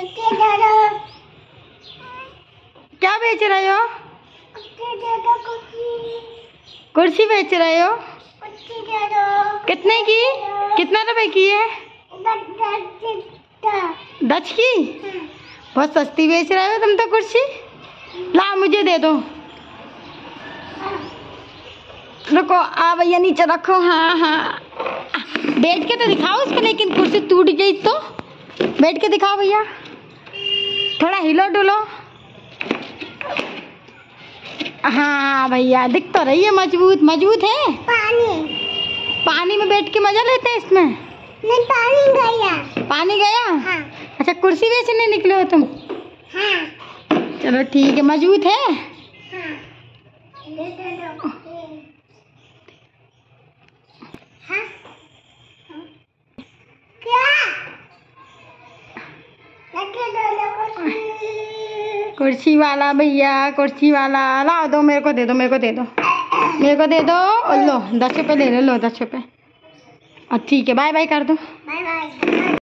क्या बेच रहे हो? कुर्सी बेच रहे हो? कितने की? कितना रुपए की है? 10 की? बहुत सस्ती बेच रहे हो तुम तो कुर्सी। ला मुझे दे दो। रुको, आ भैया नीचे रखो। हाँ हाँ, बैठ के तो दिखाओ उस पर, लेकिन कुर्सी टूट गई तो बैठ के दिखाओ भैया, थोड़ा हिलो डुलो। हाँ भैया, दिख तो रही है, मजबूत मजबूत है। पानी में बैठ के मजा लेते हैं इसमें। नहीं, पानी गया। पानी गया? हाँ। अच्छा, कुर्सी बेचने निकले हो तुम? हाँ। चलो ठीक है, मजबूत है। हाँ। हाँ। क्या? कुर्सी वाला भैया, कुर्सी वाला लाओ, दो मेरे को दे दो, मेरे को दे दो, मेरे को दे दो। लो 10 रुपये ले लो, 10 रुपये। ठीक है, बाय बाय कर दो। Bye bye.